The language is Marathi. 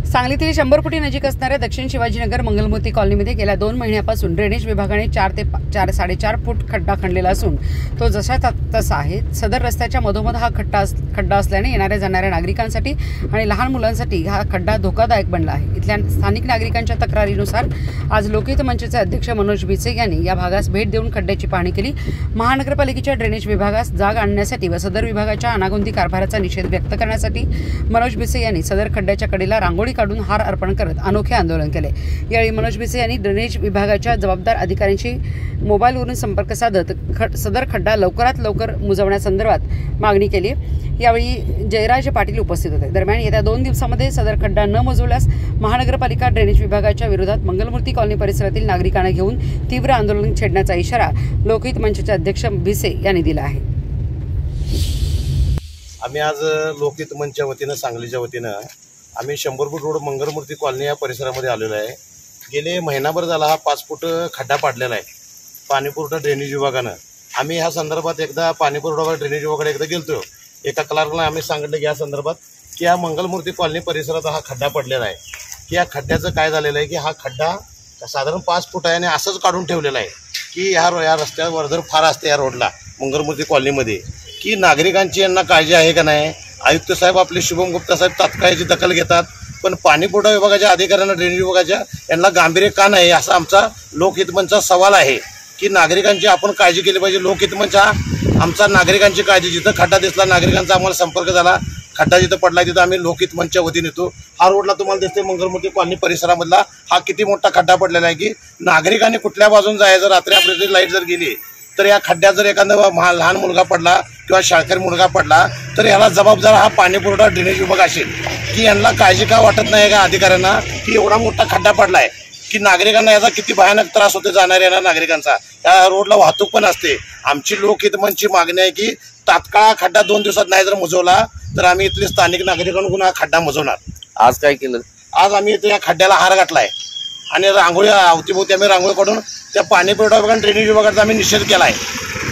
सांगलीतील 100 कोटी नजीक असणाऱ्या दक्षिण शिवाजीनगर मंगलमूर्ती कॉलनीमध्ये गेल्या 2 महिन्यापासून ड्रेनेज विभागाने 4 ते 4.5 फूट खड्डा खणलेला असून तो जसा तसा आहे। सदर रस्त्याच्या मधोमध हा खड्डा असल्याने येणाऱ्या जाणाऱ्या नागरिकांसाठी आणि लहान मुलांसाठी हा खड्डा धोकादायक बनला आहे। इथल्या स्थानिक नागरिकांच्या तक्रारीनुसार आज लोकहित मंचचे अध्यक्ष मनोज भिसे यांनी या भागास भेट देऊन खड्ड्याची पाहणी केली। महानगरपालिकेच्या ड्रेनेज विभागास जाग आणण्यासाठी व सदर विभागाच्या अनागोंदी कारभाराचा निषेध व्यक्त करण्यासाठी मनोज भिसे यांनी सदर खड्ड्याच्या कडेला रांगोळी काढून हार अर्पण करत अनोखे आंदोलन केले। यावेळी मनोज भिसे यांनी ड्रेनेज विभागाच्या जबाबदार अधिकाऱ्यांशी मोबाईलवरून संपर्क साधत सदर खड्डा लवकरात लवकर मुजवण्यासंदर्भात मागणी केली। यावेळी जयराज पाटील उपस्थित होते। दरम्यान येत्या 2 दिवसांमध्ये सदर खड्डा न मुजवल्यास महानगरपालिका ड्रेनेज विभागाच्या विरोधात मंगलमूर्ती कॉलनी परिसरातील नागरिकांना घेऊन तीव्र आंदोलन छेडण्याचा इशारा लोकहित मंचचे अध्यक्ष भिसे यांनी दिला आहे। आम्ही आज लोकहित मंचच्या वतीनं सांगलीच्या वतीनं आम्ही 100 फूट रोड मंगलमूर्ती कॉलनी या परिसरामध्ये आलेलो आहे। गेले महिनाभर झाला हा 5 फूट खड्डा पाडलेला आहे पाणीपुरवठा ड्रेनेज विभागानं। आम्ही ह्या संदर्भात एकदा पाणीपुरवठा ड्रेनेज विभागाकडे एकदा गेलतो। एका क्लार्कला आम्ही सांगितलं की या संदर्भात की या मंगलमूर्ती कॉलनी परिसरात हा खड्डा पडलेला आहे की या खड्ड्याचं काय झालेलं आहे की हा खड्डा साधारण 5 फूट आहे आणि असंच काढून ठेवलेला आहे की या रस्त्यावर वर्दळ फार असते या रोडला मंगलमूर्ती कॉलनीमध्ये की नागरिकांची यांना काळजी आहे का नाही। आयुक्त साहेब आपले शुभम गुप्ता साहेब तात्काळ याची दखल घेतात पण पाणीपुरवठा विभागाच्या अधिकाऱ्यांना ड्रेनेज विभागाच्या यांना गांभीर्य का नाही असा आमचा लोकहित मंचचा सवाल आहे की नागरिकांची आपण काळजी केली पाहिजे। लोकहित मंच हा आमचा नागरिकांची काळजी, जिथं खड्डा दिसला नागरिकांचा आम्हाला संपर्क झाला खड्डा जिथं पडला तिथं आम्ही लोकहित मंचच्या वतीने येतो। हा रोडला तुम्हाला दिसते मंगलमूर्ती कॉलनी परिसरामधला हा किती मोठा खड्डा पडलेला आहे की नागरिकांनी कुठल्या बाजून जायचं रात्री आपली लाईट जर गेली तर या खड्ड्यात जर एखादा लहान मुलगा पडला किंवा शाळकरी मुलगा पडला तर याला जबाबदार हा पाणीपुरवठा ड्रेनेज विभाग असेल की यांना काळजी का वाटत नाही का अधिकाऱ्यांना की एवढा मोठा खड्डा पडलाय की नागरिकांना याचा किती भयानक त्रास होते जाणाऱ्या येणार नागरिकांचा। या रोडला वाहतूक पण असते। आमची लोकहित मंचची मागणी आहे की तात्काळ खड्डा 2 दिवसात नाही जर मुजवला तर आम्ही इथले स्थानिक नागरिकांकडून हा खड्डा मुजवणार। आज काय केलं? आज आम्ही इथे या खड्ड्याला हार घातलाय आणि रांगोळी अवतीभोवती आम्ही रांगोळी काढून त्या पाणीपुरवठा विभाग आणि ड्रेनेज विभागाचा आम्ही निषेध केला आहे।